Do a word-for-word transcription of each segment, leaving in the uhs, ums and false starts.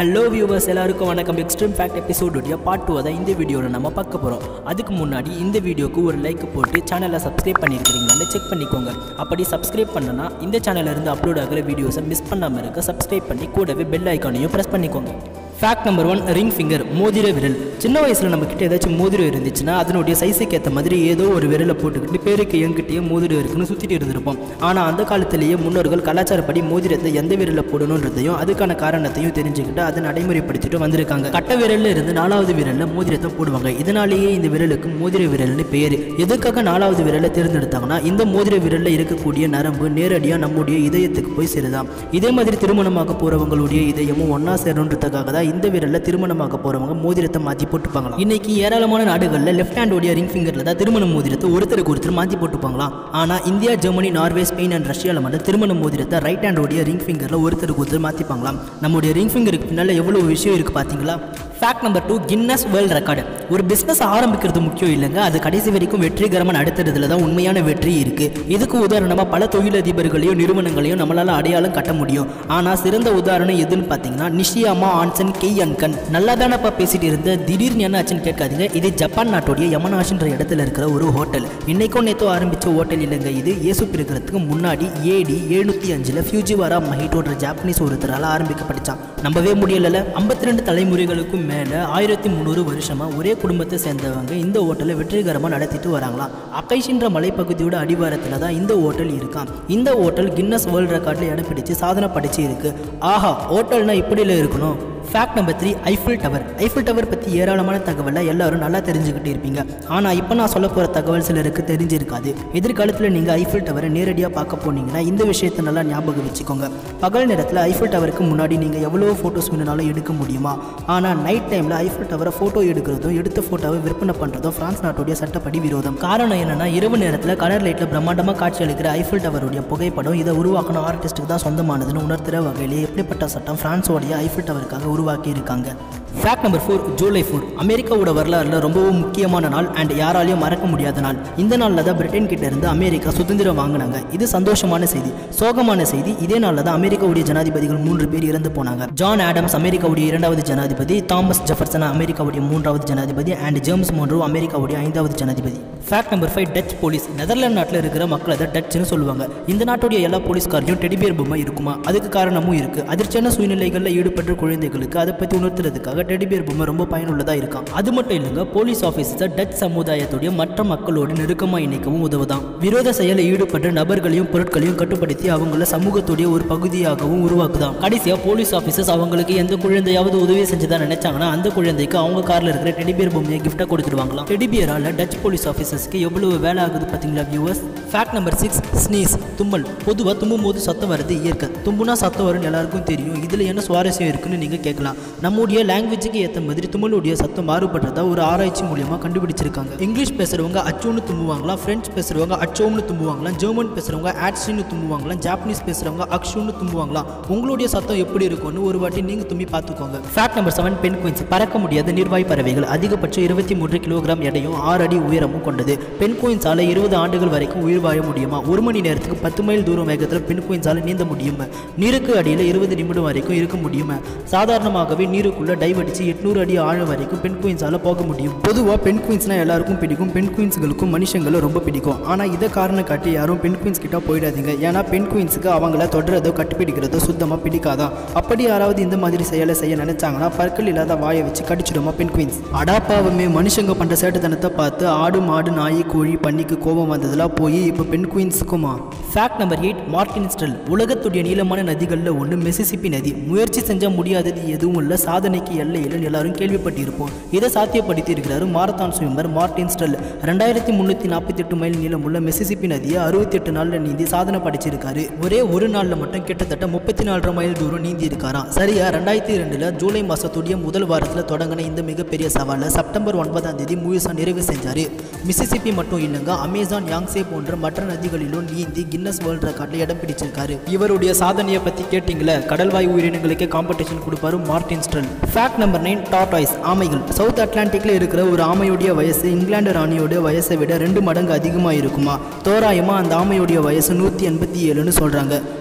Hello viewers எல்லாருக்கும் வணக்கம். Extreme fact எபிசோடுடைய பார்ட் டூ தான் இந்த வீடியோவில் நம்ம பார்க்க போகிறோம். அதுக்கு முன்னாடி இந்த வீடியோக்கு ஒரு லைக் போட்டு சேனலை சப்ஸ்கிரைப் பண்ணியிருக்கிறீங்களான்னு செக் பண்ணிக்கோங்க. அப்படி சப்ஸ்கிரைப் பண்ணனா இந்த சேனலில் இருந்து அப்லோட் ஆகிற வீடியோஸை மிஸ் பண்ணாமல் இருக்க சப்ஸ்கிரைப் பண்ணி கூடவே பெல் ஐக்கானையும் ப்ரெஸ் பண்ணிக்கோங்க. Fact number one, ring finger, மோதிர விரல். சின்ன வயசில் நம்மக்கிட்ட ஏதாச்சும் மோதிரம் இருந்துச்சுன்னா அதனுடைய சைஸுக்கு ஏற்ற மாதிரி ஏதோ ஒரு விரலை போட்டுக்கிட்டு பேருக்கு எங்கிட்டேயே மோதிரம் இருக்குன்னு சுற்றிட்டு இருந்திருப்போம். ஆனால் அந்த காலத்திலேயே முன்னோர்கள் கலாச்சாரப்படி மோதிரத்தை எந்த விரலில் போடணுன்றதையும் அதுக்கான காரணத்தையும் தெரிஞ்சுக்கிட்டு அதை நடைமுறைப்படுத்திட்டு வந்திருக்காங்க. கட்ட விரலில் இருந்து நாலாவது விரலில் மோதிரத்தை போடுவாங்க. இதனாலேயே இந்த விரலுக்கு மோதிர விரல்னு பேர். எதுக்காக நாலாவது விரலை தேர்ந்தெடுத்தாங்கன்னா இந்த மோதிர விரலில் இருக்கக்கூடிய நரம்பு நேரடியாக நம்முடைய இதயத்துக்கு போய் சேருதாம். இதே மாதிரி திருமணமாக போகிறவங்களுடைய இதயமும் ஒன்றா சேரணுன்றதுக்காக தான் இந்த விரலில் திருமணமாக போகிறவங்க மோதிரத்தை மாற்றி போட்டுப்பாங்களாம். இன்னைக்கு ஏராளமான நாடுகளில் லெஃப்ட் ஹேண்டோடைய ரிங் ஃபிங்கரில் தான் திருமண மோதிரத்தை ஒருத்தருக்கு ஒருத்தர் மாற்றி போட்டுப்பாங்களாம். ஆனால் India, Germany, Norway, Spain and ரஷ்யாவில் மட்டும் திருமண மோதிரத்தை ரைட் ஹேண்டோடைய ரிங் ஃபிங்கரில் ஒருத்தருக்கு ஒருத்தர் மாற்றிப்பாங்களாம். நம்முடைய ரிங் ஃபிங்கருக்கு பின்னால் எவ்வளோ விஷயம் இருக்குது பார்த்தீங்களா? Fact number two, Guinness world record. ஒரு பிஸ்னஸ் ஆரம்பிக்கிறது முக்கியம் இல்லைங்க, அது கடைசி வரைக்கும் வெற்றிகரமாக நடத்துறதுல தான் உண்மையான வெற்றி இருக்குது. இதுக்கு உதாரணமாக பல தொழிலதிபர்களையும் நிறுவனங்களையும் நம்மளால் அடையாளம் கட்ட முடியும். ஆனால் சிறந்த உதாரணம் எதுன்னு பார்த்தீங்கன்னா நிஷியாமா ஆன்சன் கெய் அன்கன். நல்லா தானப்பா பேசிட்டு இருந்த, திடீர்னு என்ன ஆச்சுன்னு கேட்காதீங்க. இது ஜப்பான் நாட்டுடைய யமனாஷின்ற இடத்துல இருக்கிற ஒரு ஹோட்டல். இன்னைக்கும் நேற்றோ ஆரம்பித்த ஹோட்டல் இல்லைங்க, இது இயேசு பிறக்கிறதுக்கு முன்னாடி ஏடி எழுநூற்றி அஞ்சில் ஃபியூஜிவாரா மஹிட்டோன்ற ஜாப்பனீஸ் ஒருத்தரால் ஆரம்பிக்கப்பட்டுச்சான். நம்பவே முடியல. ஐம்பத்தி ரெண்டு தலைமுறைகளுக்கும் மேலே ஆயிரத்தி முந்நூறு வருஷமாக ஒரே குடும்பத்தை சேர்ந்தவங்க இந்த ஹோட்டலை வெற்றிகரமாக நடத்திட்டு வராங்களாம். அகைஷின்ற மலைப்பகுதியோட அடிவாரத்தில் தான் இந்த ஹோட்டல் இருக்கான். இந்த ஹோட்டல் கின்னஸ் வேர்ல்ட் ரெக்கார்டில் இடம் பிடிச்சு சாதனை படிச்சு இருக்கு. ஆஹா, ஹோட்டல்னா இப்படில இருக்கணும். Fact number three, Eiffel tower. Eiffel tower பற்றி ஏராளமான தகவலை எல்லாரும் நல்லா தெரிஞ்சுக்கிட்டு இருப்பீங்க. ஆனால் இப்போ நான் சொல்ல போகிற தகவல் சிலருக்கு தெரிஞ்சிருக்காது. எதிர்காலத்தில் நீங்கள் ஐஃபில் டவரை நேரடியாக பார்க்க போனீங்கன்னா இந்த விஷயத்தை நல்லா ஞாபகம் வச்சுக்கோங்க. பகல் நேரத்தில் ஐஃபில் டவருக்கு முன்னாடி நீங்கள் எவ்வளோ ஃபோட்டோஸ் வேணுனாலும் எடுக்க முடியுமா? ஆனால் நைட் டைமில் ஐஃபில் டவரை ஃபோட்டோ எடுக்கிறதும் எடுத்த ஃபோட்டோவை விற்பனை பண்ணுறதும் பிரான்ஸ் நாட்டுடைய சட்டப்படி விரோதம். காரணம் என்னன்னா, இரவு நேரத்தில் கலர் லைட்டில் பிரம்மாண்டமாக காட்சி அளிக்கிற ஐஃபில் டவருடைய புகைப்படம் இதை உருவாக்கின ஆர்டிஸ்ட்டுக்கு தான் சொந்தமானதுன்னு உணர்த்துகிற வகையிலே எப்படிப்பட்ட சட்டம் பிரான்ஸோடைய ஐஃபில் டவருக்காக உருவாக்கி இருக்காங்க. Fact number four, July four. அமெரிக்காவோட வரலாறுல ரொம்பவும் முக்கியமான நாள் அண்ட் யாராலையும் மறக்க முடியாத நாள். இந்த நாளில் தான் பிரிட்டன் கிட்ட இருந்து அமெரிக்கா சுதந்திரம் வாங்கினாங்க. இது சந்தோஷமான செய்தி. சோகமான செய்தி, இதே நாளில் தான் அமெரிக்காவுடைய ஜனாதிபதிகள் மூன்று பேர் இறந்து போனாங்க. ஜான் ஆடம்ஸ் அமெரிக்காவுடைய இரண்டாவது ஜனாதிபதி, தாமஸ் ஜெஃபர்சன் அமெரிக்காவுடைய மூன்றாவது ஜனாதிபதி அண்ட் ஜேம்ஸ் மோன்ரோ அமெரிக்காவுடைய ஐந்தாவது ஜனாதிபதி. Fact number five, Dutch police. Netherlands நாட்டில் இருக்கிற மக்களை தான் டச்சுன்னு சொல்லுவாங்க. இந்த நாட்டுடைய எல்லா போலீஸ்காரையும் டெடிபியர் பொம்மை இருக்குமா? அதுக்கு காரணமும் இருக்கு. அதிர்ச்சியான சூழ்நிலைகளில் ஈடுபட்ட குழந்தைகளுக்கு அதை பற்றி உணர்த்துறதுக்காக டெடிபியர் பொம்மை ரொம்ப பயனுள்ளதா இருக்கும். அது மட்டும் இல்லைங்க, போலீஸ் ஆஃபீஸர் டச் சமுதாயத்துடைய மற்ற மக்களோடு நெருக்கமாக இணைக்கவும் உதவுதான். விரோத செயலில் ஈடுபட்ட நபர்களையும் பொருட்களையும் கட்டுப்படுத்தி அவங்கள சமூகத்துடைய ஒரு பகுதியாகவும் உருவாக்குதான். கடைசியா போலீஸ் ஆஃபீஸர்ஸ் அவங்களுக்கு எந்த குழந்தையாவது உதவி செஞ்சுதான் நினைச்சாங்கன்னா அந்த குழந்தைக்கு அவங்க கார்ல இருக்கிற டெடிபியர் பொம்மையை கிஃப்டா கொடுத்துருவாங்களாம். டெடிபியரால டச் போலீஸ் ஆஃபீஸர்ஸ்க்கு எவ்வளவு வேலை ஆகுது பார்த்தீங்களா viewers? Fact number six, sneeze, தும்மல். பொதுவாக தும்பும் போது சத்தம் வருது இயற்கை. தும்புனா சத்தம் வரும்னு எல்லாருக்கும் தெரியும். இதில் என்ன சுவாரஸ்யம் இருக்குன்னு நீங்கள் கேட்கலாம். நம்முடைய லாங்குவேஜுக்கு ஏற்ற மாதிரி தும்மலுடைய சத்தம் மாறுபடுறதா ஒரு ஆராய்ச்சி மூலியமாக கண்டுபிடிச்சிருக்காங்க. இங்கிலீஷ் பேசுகிறவங்க அச்சோன்னு தும்புவாங்களாம், ஃப்ரெஞ்ச் பேசுகிறவங்க அச்சோம்னு தும்புவாங்களாம், ஜெர்மன் பேசுகிறவங்க ஆட்ஸ்ன்னு தும்புவாங்களாம், ஜாப்பனீஸ் பேசுகிறவங்க அக்ஷுன்னு தும்புவாங்களாம். உங்களுடைய சத்தம் எப்படி இருக்கும்னு ஒரு வாட்டி நீங்கள் தும்பி பார்த்துக்கோங்க. Fact number seven, penguins. பறக்க முடியாத நீர்வாய் பறவைகள். அதிகபட்சம் இருபத்தி மூன்று கிலோகிராம் எடையும் ஆறு அடி உயரமும் கொண்டது. பென்குயின்ஸால இருபது ஆண்டுகள் வரைக்கும் உயிர் வாழ முடியுமா? ஒரு மணி நேரத்துக்கு பத்து மைல் தூரம் வேகத்தில் பென்குயின்ஸால நீந்த முடியும். நீருக்கு அடியில் இருபது நிமிடம் வரைக்கும் இருக்க முடியும். சாதாரணமாகவே நீருக்குள்ள டைவ் அடிச்சு எட்நூறு அடி ஆழம் வரைக்கும் பென்குயின்ஸால போக முடியும். பொதுவாக பென்குயின்ஸ்னா எல்லாருக்கும் பிடிக்கும். பென்குயின்ஸ்களுக்கும் மனுஷங்களும் ரொம்ப பிடிக்கும். ஆனால் இதை காரணம் காட்டி யாரும் பென்குயின்ஸ் கிட்ட போயிடாதீங்க. ஏன்னா பென்குயின்ஸுக்கு அவங்கள தொடரதோ கட்டுப்பிடிக்கிறதோ சுத்தமாக பிடிக்காதான். அப்படி யாராவது இந்த மாதிரி செயலை செய்ய நினைச்சாங்கன்னா பற்கள் இல்லாத வாயை வச்சு கடிச்சிடுமா பென்குயின்ஸ். அடாப்பாவுமே மனுஷங்க பண்ற சேட்டுத்தனத்தை பார்த்து ஆடு, மாடு, நாய், கோழி, பன்னிக்கு கோபம் வந்ததெல்லாம் போய் இப்போ பென்குயின்ஸுக்குமா. Fact number eight, Martin Strel. உலகத்துடைய நீளமான நதிகளில் ஒன்று மிசிசிப்பி நதி. முயற்சி செஞ்சால் முடியாதது எதுவும் இல்லை, சாதனைக்கு எல்லையில் எல்லாரும் கேள்விப்பட்டிருப்போம். இதை சாத்தியப்படுத்தி இருக்கிறாரு மாரத்தான் ஸ்விம்மர் மார்டின் ஸ்ட்ரெல். ரெண்டாயிரத்தி முன்னூற்றி நாற்பத்தி எட்டு மைல் நீளமுள்ள மிசிசிப்பி நதியை அறுபத்தி எட்டு நாளில் நீந்தி சாதனை படிச்சிருக்காரு. ஒரே ஒரு நாளில் மட்டும் கிட்டத்தட்ட முப்பத்தி நாலரை மைல் தூரம் நீந்தி இருக்காராம். சரியா ரெண்டாயிரத்தி ரெண்டுல ஜூலை மாசத்துடைய முதல் வாரத்தில் தொடங்கின இந்த மிகப்பெரிய சவாலை செப்டம்பர் ஒன்பதாம் தேதி முழுசா நிறைவு செஞ்சாரு. மிசிசிப்பி மட்டும் இல்லைங்க, அமேசான், யாங்ஸே போன்ற மற்ற நதிகளிலும் நீந்தி கின்னஸ் வேர்ல்ட் ரெக்கார்டில் இடம் பிடிச்சிருக்காரு. இவருடைய சாதனையை பற்றி கேட்டிங்களே, கடல்வாய் உயிரினங்களுக்கே காம்படிஷன் கொடுப்பாரு Martin Strel. Fact number nine, tortoise, ஆமைகள். சவுத் அட்லாண்டிக்ல இருக்கிற ஒரு ஆமையுடைய வயசு இங்கிலாந்து ராணியோட வயசை விட ரெண்டு மடங்கு அதிகமாக இருக்குமா? தோராயமாக அந்த ஆமையுடைய வயசு நூற்றி எண்பத்தி ஏழுன்னு சொல்கிறாங்க.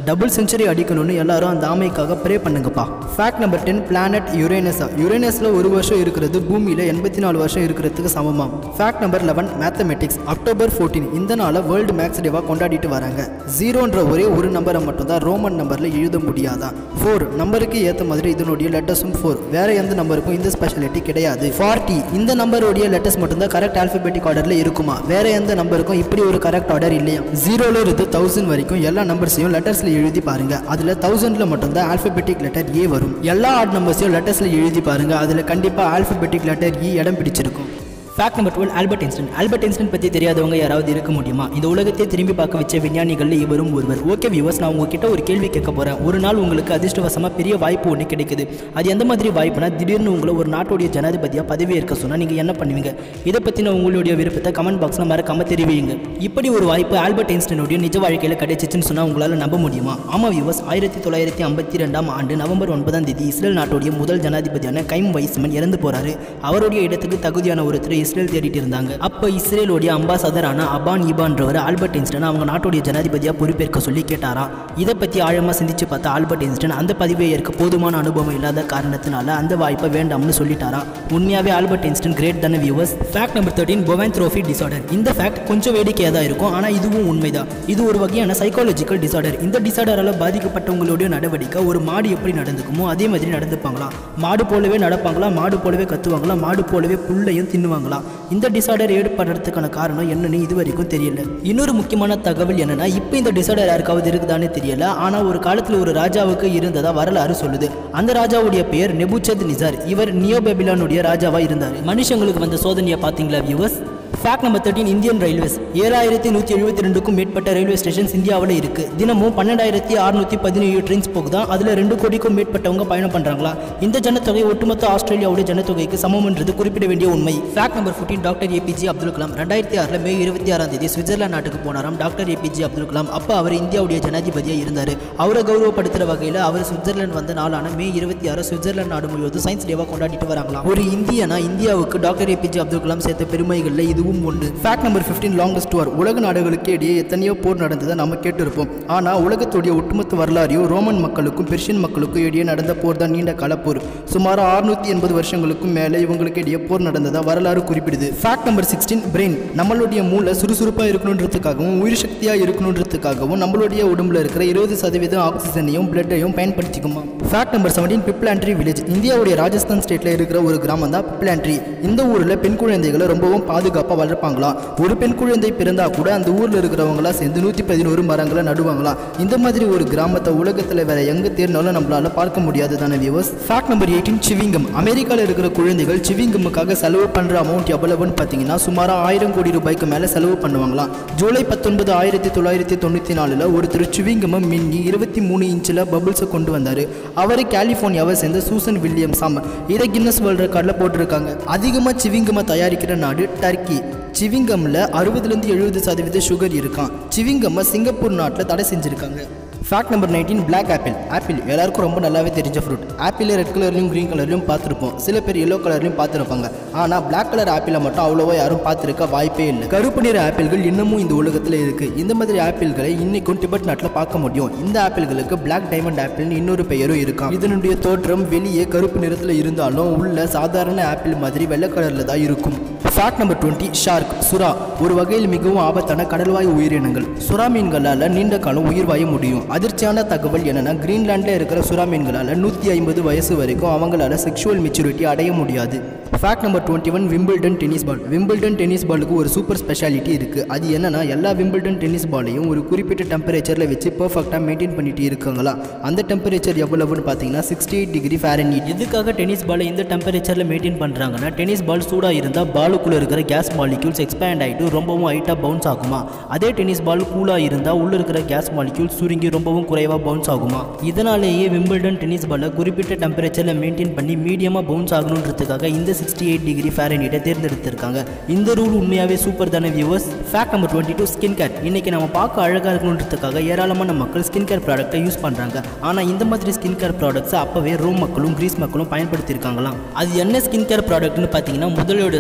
டபுள் செஞ்சுரி அடிக்கணும்னு எல்லாரும் அந்த ஆமைக்காக ப்ரே பண்ணுங்கப்பா. ஃபேக்ட் நம்பர் டென், பிளானட் யுரேனஸா. யுரேனஸில் ஒரு வருஷம் இருக்கிறது பூமியில் எண்பத்தி நாலு வருஷம் இருக்கிறதுக்கு சமமாம். Fact number eleven, mathematics. October fourteen இந்த நாளை வேர்ல்டு மேக்ஸ் டேவாக கொண்டாடிட்டு வராங்க. ஜீரோன்ற ஒரே ஒரு நம்பரை மட்டும்தான் ரோமன் நம்பரில் எழுத முடியாதான். ஃபோர் நம்பருக்கு ஏற்ற மாதிரி இதனுடைய லெட்டர்ஸும் ஃபோர். வேற எந்த நம்பருக்கும் இந்த ஸ்பெஷாலிட்டி கிடையாது. ஃபார்ட்டி இந்த நம்பருடைய லெட்டர்ஸ் மட்டும்தான் கரெக்ட் ஆல்பபெட்டிக் ஆர்டரில் இருக்குமா. வேற எந்த நம்பருக்கும் இப்படி ஒரு கரெக்ட் ஆர்டர் இல்லையா. ஜீரோல இருந்து தௌசண்ட் வரைக்கும் எல்லா நம்பர்ஸையும் லெட்டர்ஸில் எழுதி பாருங்க. அதில் தௌசண்ட்ல மட்டும்தான் ஆல்பபெட்டிக் லெட்டர் ஏ வரும். எல்லா ஆட் நம்பர்ஸையும் லெட்டர்ஸில் எழுதி பாருங்க. அதில் கண்டிப்பாக ஆல்பபெட்டிக் லெட்டர் இ இடம் பிடிச்சிருக்கும். Fact number twelve, Albert Einstein. Albert Einstein பற்றி தெரியாதவங்க யாராவது இருக்க முடியுமா? இந்த உலகத்தை திரும்பி பார்க்க வச்ச விஞ்ஞானிகளில் இவரும் ஒருவர். ஓகே வியூவர்ஸ், நான் உங்ககிட்ட ஒரு கேள்வி கேட்க போகிறேன். ஒரு நாள் உங்களுக்கு அதிர்ஷ்டவசமாக பெரிய வாய்ப்பு ஒன்று கிடைக்குது. அது எந்த மாதிரி வாய்ப்புனா, திடீர்னு உங்களை ஒரு நாட்டுடைய ஜனாதிபதியாக பதவி ஏற்க சொன்னால் நீங்கள் என்ன பண்ணுவீங்க? இதை பற்றின உங்களுடைய விருப்பத்தை கமெண்ட் பாக்ஸில் மறக்காம தெரிவிங்க. இப்படி ஒரு வாய்ப்பு ஆல்பர்ட் ஐன்ஸ்டைனுடைய நிஜ வாழ்க்கையில் கிடைச்சிச்சுன்னு சொன்னால் உங்களால் நம்ப முடியுமா? ஆமாம் வியூவர்ஸ், ஆயிரத்தி தொள்ளாயிரத்தி ஐம்பத்தி ரெண்டாம் ஆண்டு நவம்பர் ஒன்பதாம் தேதி இஸ்ரேல் நாட்டுடைய முதல் ஜனாதிபதியான கைம் வைஸ்மன் இறந்து போறாரு. அவருடைய இடத்துக்கு தகுதியான ஒருத்தர் இஸ்ரேல் தேடிட்டு இருந்தாங்க. அப்ப இஸ்ரேலுடைய அம்பாசடரான அபான் ஈபான்றவர் ஆல்பர்ட் ஐன்ஸ்டைன் அவங்க நாட்டுடைய ஜனாதிபதியாக பொறுப்பேற்க சொல்லி கேட்டாராம். இதை பற்றி ஆழமாக சிந்திச்சு பார்த்தா ஆல்பர்ட் ஐன்ஸ்டைன் அந்த பதவியை ஏற்க போதுமான அனுபவம் இல்லாத காரணத்தினால அந்த வாய்ப்பை வேண்டாம்னு சொல்லிட்டாராம். உண்மையாவே ஆல்பர்ட் ஐன்ஸ்டைன் கிரேட் தானே viewers. Fact number thirteen, boanthropy disorder. இந்த ஃபேக்ட் கொஞ்சம் வேடிக்கையாக தான் இருக்கும், ஆனால் இதுவும் உண்மைதான். இது ஒரு வகையான சைக்காலஜிக்கல் டிசார்டர். இந்த டிசார்டரால் பாதிக்கப்பட்டவங்களுடைய நடவடிக்கை ஒரு மாடு எப்படி நடந்துக்குமோ அதே மாதிரி நடந்துப்பாங்களாம். மாடு போலவே நடப்பாங்களாம், மாடு போலவே கத்துவாங்களாம், மாடு போலவே புல்லையும் தின்னுவாங்களாம். இந்த டிசார்டர் ஏற்படுறதுக்கான காரணம் என்னன்னு இது வரைக்கும் தெரியல. இன்னொரு முக்கியமான தகவல் என்னன்னா, இப்போ இந்த டிசார்டர் யாருக்காவது இருக்குதானே தெரியல, ஆனா ஒரு காலத்துல ஒரு ராஜாவுக்கு இருந்ததா வரலாறு சொல்லுது. அந்த ராஜாவுடைய பெயர் நெபுச்சத் நிசார். இவர் நியோ பேபிலானுடைய ராஜாவா இருந்தார். மனுஷங்களுக்கு வந்த சோதனையை பாத்தீங்களா viewers. Fact number thirteen, Indian railways. ஏழாயிரத்தி நூற்றி எழுபத்தி ரெண்டுக்கும் மேற்பட்ட ரயில்வே ஸ்டேஷன்ஸ் இந்தியாவில் இருக்கு. தினமும் பன்னெண்டாயிரத்தி அறுநூத்தி பதினேழு ட்ரெயின்ஸ் போகுதான். அதில் ரெண்டு கோடிக்கும் மேற்பட்டவங்க பயணம் பண்றாங்களா. இந்த ஜனத்தொகை ஒட்டுமொத்த ஆஸ்திரேலியாவுடைய ஜனத்தொகைக்கு சமம்ன்றது குறிப்பிட வேண்டிய உண்மை. ஃபேக்ட் நம்பர் பதினான்கு, டாக்டர் ஏபிஜே அப்துல் கலாம். ரெண்டாயிரத்தி ஆறுல மே இருபத்தி ஆறாம் தேதி சுவிட்சர்லாந்து நாட்டுக்கு போனாராம் டாக்டர் ஏபிஜே அப்துல் கலாம். அப்போ அவர் இந்தியாவுடைய ஜனாதிபதியாக இருந்தார். அவரை கௌரவப்படுத்துகிற வகையில் அவர் சுவிட்சர்லாந்து வந்த நாளான மே இருபத்தி ஆறு சுவிட்சர்லாந்து நாடு முழுவதும் சயின்ஸ் டேவாக கொண்டாடிட்டு வராங்களாம். ஒரு இந்தியனா இந்தியாவுக்கு டாக்டர் ஏபிஜே அப்துல் கலாம் சேர்த்த பெருமைகளில் இதுவும் ஒன்று. ஃபேக்ட் நம்பர் பதினைந்து, லாங்கஸ்ட் வார். உலக நாடுகளுக்கு இடையே எத்தனையோ போர் நடந்ததை நம்ம கேட்டிருப்போம். ஆனால் உலகத்துடைய ஒட்டுமொத்த வரலாறையும் ரோமன் மக்களுக்கும் பெர்ஷியன் மக்களுக்கும் இடையே நடந்த போர் தான் நீண்ட கால போர். சுமார் அறுநூத்தி எண்பது வருஷங்களுக்கும் மேலே இவங்களுக்கு இடையே போர் நடந்ததா வரலாறு குறிப்பிடுது. ஃபேக்ட் நம்பர் பதினாறு, பிரெயின். நம்மளுடைய மூளை சுறுசுறுப்பாக இருக்கணுன்றதுக்காகவும் உயிர் சக்தியாக இருக்கணுன்றதுக்காகவும் நம்மளுடைய உடம்புல இருக்கிற இருபது சதவீதம் ஆக்சிஜனையும் பிளட்டையும் பயன்படுத்திக்குமா. ஃபேக்ட் நம்பர் பதினேழு, பிப்லாண்ட்ரி வில்லேஜ். இந்தியாவுடைய ராஜஸ்தான் ஸ்டேட்ல இருக்கிற ஒரு கிராமம் தான் பிப்லாண்ட்ரி. இந்த ஊரில் பெண் குழந்தைகளை ரொம்பவும் பாதுகாப்பாக வளர்ப்பாங்களா. ஒரு பெண் குழந்தை பிறந்தா கூட அந்த ஊர்ல இருக்கிறவங்களா சேர்ந்து நூற்றி பதினோரு மரங்களை நடுவாங்களா. இந்த மாதிரி ஒரு கிராமத்தை உலகத்தில் வேற எங்க தேர்னாலும் நம்மளால பார்க்க முடியாது தானே வியூவர்ஸ். ஃபேக்ட் நம்பர் பதினெட்டு, சிவிங்கம். அமெரிக்காவில் இருக்கிற குழந்தைகள் சிவிங்கமுக்காக செலவு பண்ற அமௌண்ட் எவ்வளவுன்னு பார்த்தீங்கன்னா சுமார் ஆயிரம் கோடி ரூபாய்க்கு மேலே செலவு பண்ணுவாங்களாம். ஜூலை பத்தொன்பது ஆயிரத்தி தொள்ளாயிரத்தி தொண்ணூற்றி நாலுல ஒருத்தர் சிவிங்கமம் மின்னி இருபத்தி மூணு இன்ச்சில் பபுள்ஸை கொண்டு வந்தார். அவர் கலிஃபோர்னியாவை சேர்ந்த சூசன் வில்லியம்ஸ். இதை கின்னஸ் வேர்ல்ட் ரெக்கார்டில் போட்டிருக்காங்க. அதிகமாக சிவிங்கமை தயாரிக்கிற நாடு டர்க்கி. சிவிங்கம்ல அறுபதுலேருந்து எழுபது சதவீத சுகர் இருக்கான். சிவிங்கம்மை சிங்கப்பூர் நாட்டில் தடை செஞ்சுருக்காங்க. ஃபேக்ட் நம்பர் பதினொன்று, பிளாக் ஆப்பிள். ஆப்பிள் எல்லாருக்கும் ரொம்ப நல்லாவே தெரிஞ்ச ஃப்ரூட். ஆப்பிள் ரெட் கலர்லையும் க்ரீன் கலர்லையும் பார்த்துருப்போம். சில பேர் எல்லோ கலர்லையும் பார்த்துருப்பாங்க. ஆனால் பிளாக் கலர் ஆப்பிளை மட்டும் அவ்வளோவா யாரும் பார்த்துருக்க வாய்ப்பே இல்லை. கருப்பு நிற ஆப்பிள்கள் இன்னமும் இந்த உலகத்தில் இருக்கு. இந்த மாதிரி ஆப்பிள்களை இன்னைக்கும் டிபெட் நாட்டில் பார்க்க முடியும். இந்த ஆப்பிள்களுக்கு பிளாக் டைமண்ட் ஆப்பிள்னு இன்னொரு பெயரும் இருக்கும். இதனுடைய தோற்றம் வெளியே கருப்பு நிறத்தில் இருந்தாலும் உள்ள சாதாரண ஆப்பிள் மாதிரி வெள்ளை கலரில் தான் இருக்கும். ஃபேக்ட் நம்பர் இருபது, ஷார்க். சுறா ஒரு வகையில் மிகவும் ஆபத்தான கடல்வாய் உயிரினங்கள். சுறா மீன்களால் நீண்ட காலம் உயிர் வாழ முடியும். அதிர்ச்சியான தகவல் என்னன்னா, கிரீன்லாண்டில் இருக்கிற சுறா மீன்களால் நூற்றி ஐம்பது வயசு வரைக்கும் அவங்களால செக்ஷுவல் மெச்சூரிட்டி அடைய முடியாது. ஃபேக்ட் நம்பர் இருபத்தி ஒன்று, Wimbledon tennis ball. Wimbledon tennis பாலுக்கு ஒரு சூப்பர் ஸ்பெஷாலிட்டி இருக்குது. அது என்னன்னா, எல்லா விம்பிள்டன் டென்னிஸ் பாலையும் ஒரு குறிப்பிட்ட டெம்பரேச்சரில் வச்சு பர்ஃபெக்டாக மெயின்டைன் பண்ணிட்டு இருக்காங்களா. அந்த டெம்பரேச்சர் எவ்வளவுன்னு பார்த்தீங்கன்னா சிக்ஸ்டி எயிட் டிகிரி ஃபாரன்ஹீட். இதுக்காக டென்னிஸ் பாலை இந்த டெம்பரேச்சரில் மெயின்டைன் பண்ணுறாங்கன்னா, டென்னிஸ் பால் சூடாக இருந்தால் பாலுக்குள்ளே இருக்கிற கேஸ் மாலிக்யூல்ஸ் எக்ஸ்பேண்ட் ஆகிட்டு ரொம்பவும் ஹைட்டாக பவுன்ஸ் ஆகுமா. அதே டென்னிஸ் பால் கூலாக இருந்தால் உள்ளே இருக்கிற கேஸ் மாலிக்யூல்ஸ் சுருங்கி ரொம்பவும் குறைவாக பவுன்ஸ் ஆகுமா. இதனாலேயே விம்பிள்டன் டென்னிஸ் பாலை குறிப்பிட்ட டெம்பரேச்சரில் மெயின்டைன் பண்ணி மீடியமாக பவுன்ஸ் ஆகணுன்றதுக்காக இந்த சிக்ஸ்டி எயிட் டிகிரி ஃபாரன்ஹீட்டை தேர்ந்தெடுத்திருக்காங்க. இந்த ரூல் உண்மையாகவே சூப்பர் தானே வியூவர்ஸ். ஃபேக்ட் நம்பர் இருபத்தி ரெண்டு, ஸ்கின் கேர். இன்னைக்கு நம்ம பார்க்க அழகாக இருக்கணுன்றதுக்காக ஏராளமான மக்கள் ஸ்கின் கேர் ப்ராடக்ட்டை யூஸ் பண்ணுறாங்க. ஆனால் இந்த மாதிரி ஸ்கின் கேர் ப்ராடக்ட்ஸை அப்போவே ரோம் மக்களும் கிரீஸ் மக்களும் பயன்படுத்தியிருக்காங்களாம். அது என்ன ஸ்கின் கேர் ப்ராடக்ட்னு பார்த்தீங்கன்னா, முதலோட சாணியை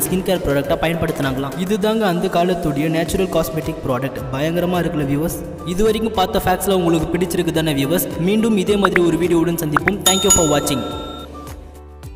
ஸ்கின் கேர் ப்ராடக்டாக பயன்படுத்தினாங்களாம். இதுதாங்க அந்த காலத்துடைய நேச்சுரல் காஸ்மெட்டிக் ப்ராடக்ட். பயங்கரமாக இருக்குல்ல வியூவர்ஸ். இது வரைக்கும் பார்த்த ஃபேக்ட்ஸில் உங்களுக்கு பிடிச்சிருக்கு தானே வியூவர்ஸ். மீண்டும் இதே மாதிரி ஒரு வீடியோவுடன் சந்திப்போம். தேங்க்யூ ஃபார் வாட்சிங்.